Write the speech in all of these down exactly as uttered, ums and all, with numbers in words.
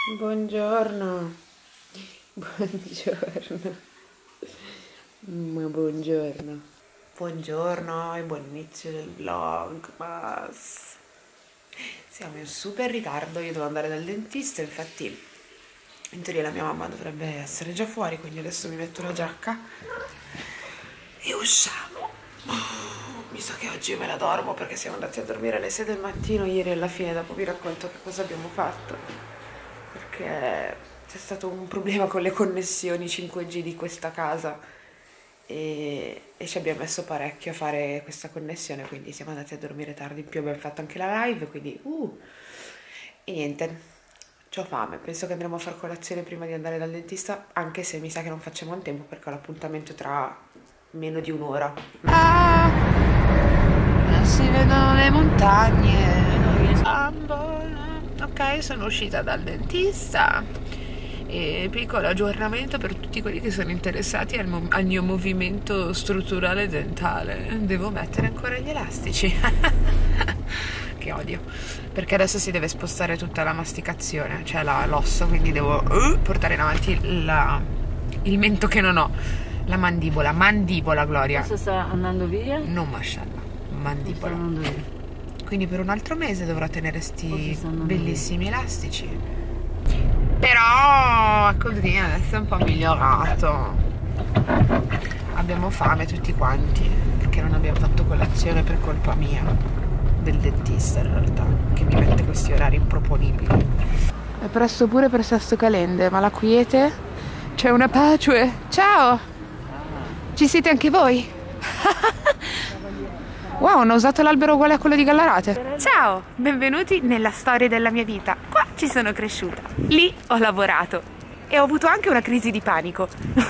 Buongiorno, buongiorno, ma buongiorno, buongiorno e buon inizio del vlog, ma siamo in super ritardo, io devo andare dal dentista, infatti in teoria la mia mamma dovrebbe essere già fuori, quindi adesso mi metto la giacca e usciamo. Mi sa che oggi me la dormo perché siamo andati a dormire alle sei del mattino, ieri alla fine dopo vi racconto che cosa abbiamo fatto, perché c'è stato un problema con le connessioni cinque G di questa casa e, e ci abbiamo messo parecchio a fare questa connessione, quindi siamo andati a dormire tardi, in più abbiamo fatto anche la live, quindi uh, e niente, c'ho fame, penso che andremo a fare colazione prima di andare dal dentista, anche se mi sa che non facciamo in tempo perché ho l'appuntamento tra meno di un'ora. Ah, si vedono le montagne. Ok, sono uscita dal dentista e piccolo aggiornamento per tutti quelli che sono interessati al, al mio movimento strutturale dentale. Devo mettere ancora gli elastici. Che odio, perché adesso si deve spostare tutta la masticazione, cioè l'osso, quindi devo uh, portare in avanti la, il mento che non ho, la mandibola, mandibola Gloria. Adesso sta andando via? Non mashallah, mandibola. Quindi per un altro mese dovrò tenere sti bellissimi elastici. Però così adesso è un po' migliorato. Abbiamo fame tutti quanti, perché non abbiamo fatto colazione per colpa mia, del dentista in realtà, che mi mette questi orari improponibili. È presto pure per Sesto Calende, ma la quiete? C'è una pace. Ciao! Ci siete anche voi? Wow, hanno usato l'albero uguale a quello di Gallarate. Ciao, benvenuti nella storia della mia vita. Qua ci sono cresciuta, lì ho lavorato e ho avuto anche una crisi di panico.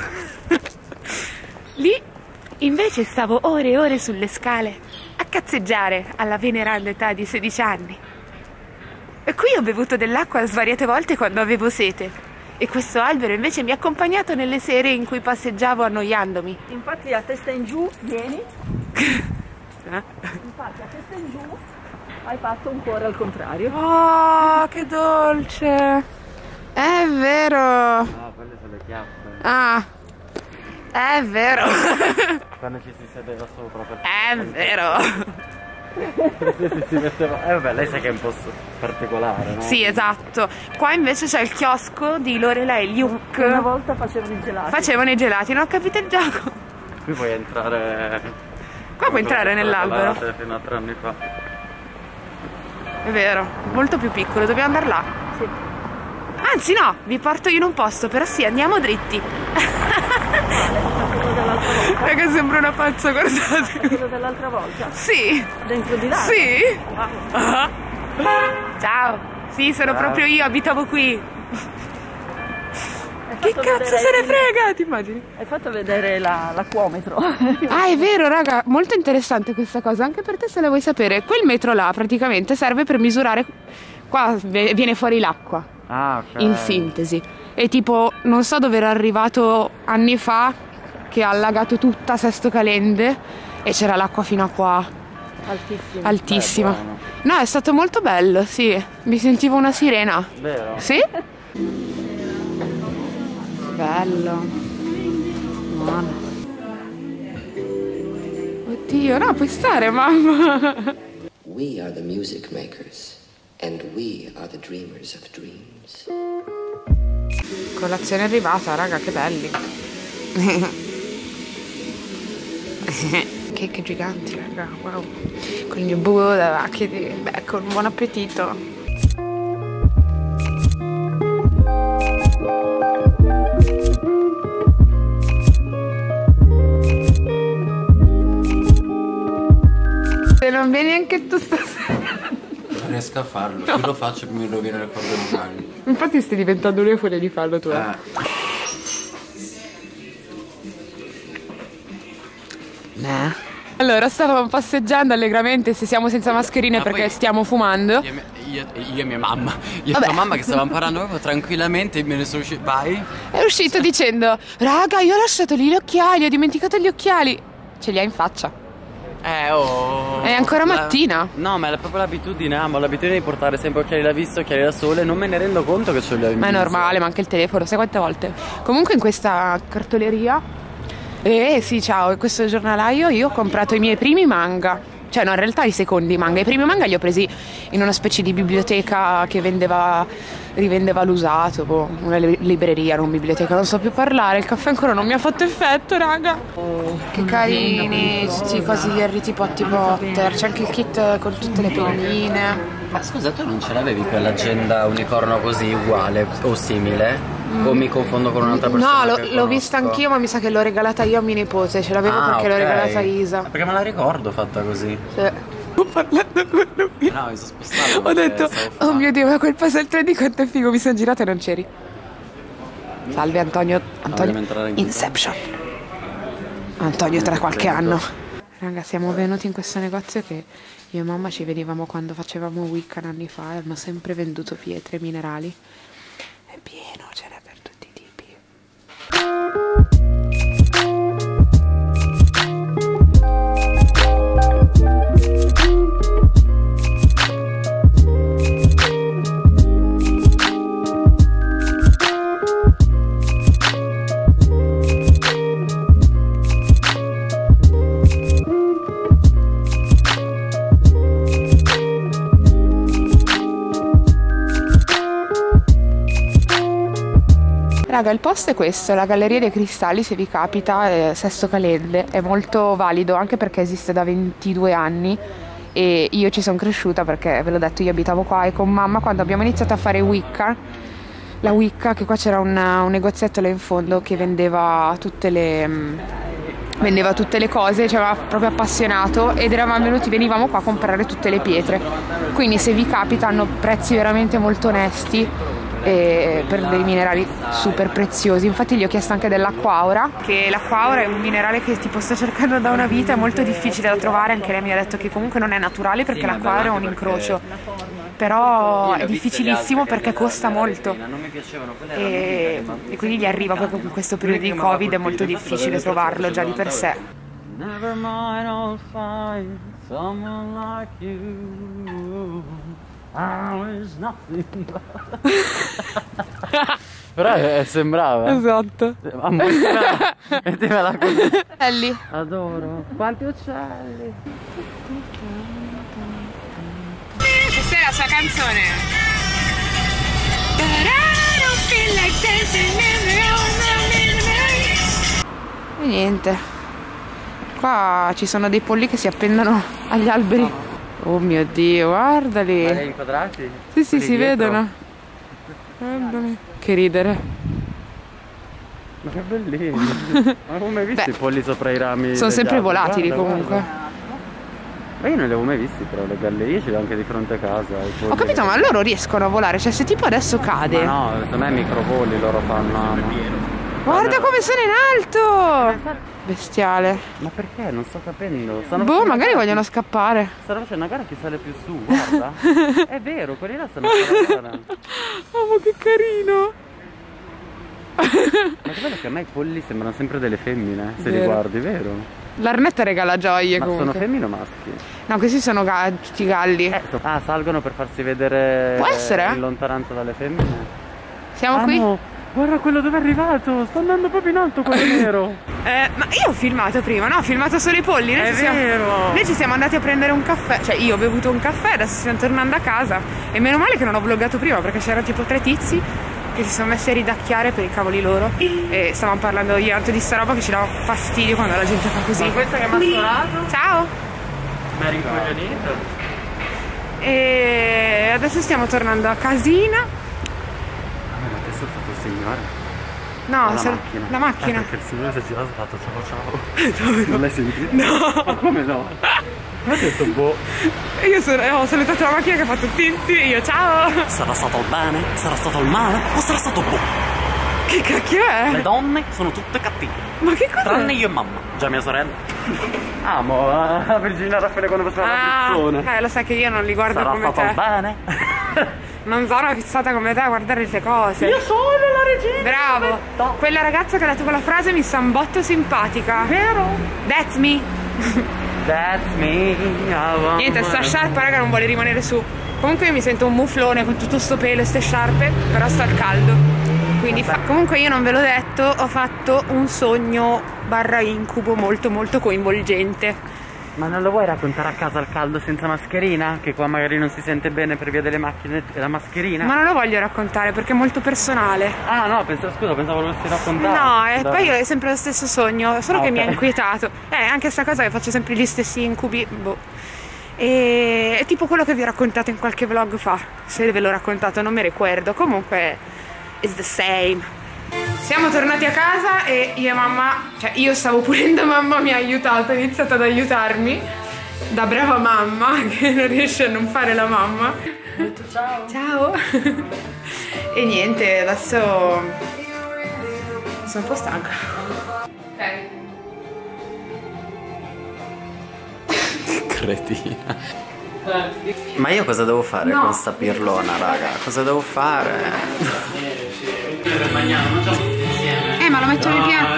Lì invece stavo ore e ore sulle scale a cazzeggiare alla veneranda età di sedici anni. E qui ho bevuto dell'acqua svariate volte quando avevo sete. E questo albero invece mi ha accompagnato nelle sere in cui passeggiavo annoiandomi. Infatti a testa in giù, vieni. Eh? Infatti a testa in giù hai fatto un cuore al contrario. Oh, che dolce! È vero! No, quelle sono le chiappe. Ah, è vero! Quando ci si sedeva sopra per... È vero! si, si metteva... Eh vabbè, lei sa che è un po' particolare, no? Sì, esatto. Qua invece c'è il chiosco di Lorelei Luke. Una volta facevano i gelati. Facevano i gelati, non ho capito il gioco. Qui puoi entrare... Qua puoi entrare nell'albero. Fino a tre anni fa. È vero, molto più piccolo, dobbiamo andare là. Sì. Anzi no, vi porto io in un posto, però sì, andiamo dritti. Raga, sembra una pazza, guardate. Quello dell'altra volta? Sì. Dentro di là? Sì. Ah. Ciao. Sì, sono Ciao. proprio io, abitavo qui. Che cazzo se ne frega, ti immagini? Hai fatto vedere l'acquometro. Ah, è vero, raga, molto interessante questa cosa, anche per te se la vuoi sapere. Quel metro là praticamente serve per misurare, qua viene fuori l'acqua. Ah, ok. In sintesi. E tipo, non so dove era arrivato anni fa, che ha allagato tutta Sesto Calende e c'era l'acqua fino a qua. Altissima. Altissima. Beh, buono. No, è stato molto bello, sì. Mi sentivo una sirena. Vero? Sì? Bello. Buono. Oddio, no, puoi stare, mamma. We are the music makers, and we are the dreamers of dreams. Colazione arrivata, raga, che belli. Cake giganti, raga, wow. Con il Buddha, che beh, con buon appetito. Se non vieni anche tu stasera. Non riesco a farlo, più lo faccio più mi rovina le corde vocali. Infatti stai diventando lui fuori di farlo tu. Eh. Nah. Allora stavamo passeggiando allegramente, se siamo senza mascherine Ma perché poi- stiamo fumando. Io, io, io e mia mamma, io Vabbè. e mia mamma che stavamo parlando proprio tranquillamente e me ne sono uscito. Vai? È uscito dicendo: raga, io ho lasciato lì gli occhiali, ho dimenticato gli occhiali. Ce li ha in faccia. Eh oh. È ancora mattina? La... No, ma è proprio l'abitudine, amo l'abitudine di portare sempre occhiali da vista, occhiali da sole, non me ne rendo conto che ce li ho in Ma è viso. normale, ma anche il telefono, sai quante volte? Comunque in questa cartoleria, eh sì, ciao, in questo giornalaio io ho comprato i miei primi manga. Cioè no, in realtà i secondi manga. I primi manga li ho presi in una specie di biblioteca che vendeva, rivendeva l'usato, boh, una libreria, non biblioteca, non so più parlare. Il caffè ancora non mi ha fatto effetto, raga. Oh, che carini, tutti i cosi di Harry tipo Potter Potter. C'è anche il kit con tutte le penniine. Ma scusa, tu non ce l'avevi quell'agenda unicorno così uguale o simile? Mm. O mi confondo con un'altra persona? No, l'ho vista anch'io, ma mi sa che l'ho regalata io a mia nipote. Ce l'avevo ah, perché okay. l'ho regalata a Isa. Perché me la ricordo fatta così. Sì. Sto parlando con lui. No, mi sono spostato. Ho detto, oh mio Dio, ma quel puzzle tre D quanto è figo. Mi sono girata e non c'eri. Salve Antonio. Antonio. In Inception. Antonio tra qualche anno. Raga, siamo venuti in questo negozio che io e mamma ci venivamo quando facevamo Wiccan anni fa e hanno sempre venduto pietre minerali. È pieno, ce n'è per tutti i tipi. Raga, il posto è questo, la Galleria dei Cristalli, se vi capita, è Sesto Calende, è molto valido anche perché esiste da ventidue anni e io ci sono cresciuta perché, ve l'ho detto, io abitavo qua e con mamma quando abbiamo iniziato a fare Wicca, la Wicca, che qua c'era un, un negozietto là in fondo che vendeva tutte le... vendeva tutte le cose, ci aveva proprio appassionato ed eravamo venuti, venivamo qua a comprare tutte le pietre, quindi se vi capita hanno prezzi veramente molto onesti e per dei minerali super preziosi. Infatti gli ho chiesto anche dell'acquaura, che l'acquaura è un minerale che tipo sto cercando da una vita, è molto difficile da trovare, anche lei mi ha detto che comunque non è naturale perché sì, l'acquaura è un incrocio perché... però è difficilissimo perché costa molto e... e quindi gli arriva proprio in questo periodo di Covid, è molto difficile trovarlo già di per sé. Never mind, I'll find someone like you. Però è, sembrava. Esatto. Mettimela così. Uccelli. Adoro. Quanti uccelli. Questa è la sua canzone. E niente. Qua ci sono dei polli che si appendono agli alberi. Oh mio Dio, guardali! Ma li hai inquadrati? Sì, sì, si dietro. Vedono. Guardali. Che ridere. Ma che bellino! Ma non ho mai visto Beh, i polli sopra i rami? Sono sempre alberi. volatili Guarda, comunque. Guarda. Ma io non li avevo mai visti però le gallerie, ce le ho anche di fronte a casa. Ho capito, ma loro riescono a volare? Cioè se tipo adesso cade. Ma no, secondo me microvoli loro fanno. Amo. Guarda come sono in alto! Bestiale. Ma perché? Non sto capendo. Stanno boh, magari vogliono chi... scappare. Stanno facendo una gara chi sale più su, guarda. È vero, quelli là stanno facendo una gara. Oh, che carino. Ma che bello che a me i polli sembrano sempre delle femmine, se vero. Li guardi, vero? L'arnetta regala gioie. Ma comunque. Sono femmine o maschi? No, questi sono ga tutti galli. Eh, so ah, salgono per farsi vedere. Può essere? In lontananza dalle femmine. Siamo ah, qui? No. Guarda quello dove è arrivato, sta andando proprio in alto quello nero. Eh, ma io ho filmato prima, no? Ho filmato solo i polli. Noi è ci siamo, vero. Noi ci siamo andati a prendere un caffè, cioè io ho bevuto un caffè, adesso stiamo tornando a casa. E meno male che non ho vloggato prima perché c'erano tipo tre tizi che si sono messi a ridacchiare per i cavoli loro. E stavamo parlando io tanto di sta roba che ci dava fastidio quando la gente fa così. Ma questa che mi ha suonato? Ciao! Mi ha rincoglionito. E adesso stiamo tornando a casina. Signore. No, la se... macchina. La macchina. Eh, perché il signore si è girato e ha fatto ciao ciao. Non l'hai sentito? No. Ma come no? Mi ha detto boh. Io sono, ho salutato la macchina che ha fatto tinti e io ciao. Sarà stato il bene? Sarà stato il male? O sarà stato boh? Che cacchio è? Le donne sono tutte cattive. Ma che cosa? Tranne io e mamma. Già mia sorella. Amo la Virginia Raffaele quando faceva ah, la persona. Eh, lo sai che io non li guardo sarà come te. Sarà stato il bene? Non sono fissata come te a guardare queste cose. Io sono la regina. Bravo. No. Quella ragazza che ha detto quella frase mi sta un botto simpatica. Vero? That's me. That's me. Niente, sta sciarpa raga non vuole rimanere su. Comunque io mi sento un muflone con tutto sto pelo e ste sciarpe, però sta al caldo. Quindi fa... Comunque io non ve l'ho detto, ho fatto un sogno barra incubo molto molto coinvolgente. Ma non lo vuoi raccontare a casa al caldo senza mascherina? Che qua magari non si sente bene per via delle macchine e la mascherina? Ma non lo voglio raccontare perché è molto personale. Ah no, pensavo, scusa, pensavo volessi raccontare. No, e Dai. poi è sempre lo stesso sogno, solo Ah, che ok. mi ha inquietato. Eh, anche sta cosa che faccio sempre gli stessi incubi, boh. E è tipo quello che vi ho raccontato in qualche vlog fa. Se ve l'ho raccontato non mi ricordo. Comunque, it's the same. Siamo tornati a casa e io e mamma, cioè io stavo pulendo, mamma mi ha aiutato, ha iniziato ad aiutarmi. Da brava mamma che non riesce a non fare la mamma. Ciao. Ciao. E niente, adesso sono un po' stanca. Ok. Cretina. Ma io cosa devo fare No. con sta pirlona, raga? Cosa devo fare? Eh, ma lo metto nei piatti.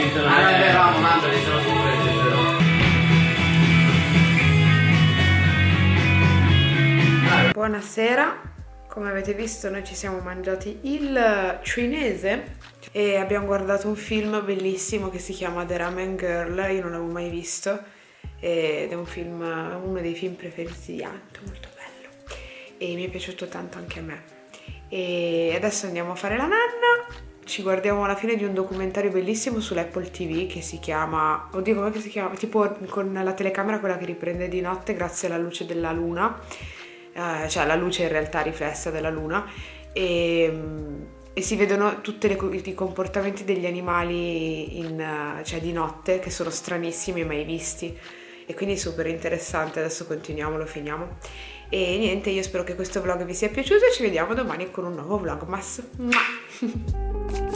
Buonasera, come avete visto noi ci siamo mangiati il cinese e abbiamo guardato un film bellissimo che si chiama The Ramen Girl, io non l'avevo mai visto ed è un film, uno dei film preferiti di Anto, molto bello e mi è piaciuto tanto anche a me. E adesso andiamo a fare la nanna, ci guardiamo alla fine di un documentario bellissimo sull'Apple T V che si chiama, oddio com'è che si chiama? Tipo con la telecamera quella che riprende di notte grazie alla luce della luna, eh, cioè la luce in realtà riflessa della luna e, e si vedono tutti i comportamenti degli animali in, cioè di notte che sono stranissimi e mai visti e quindi super interessante. Adesso continuiamo, lo finiamo. E niente, io spero che questo vlog vi sia piaciuto e ci vediamo domani con un nuovo vlogmas. Mua!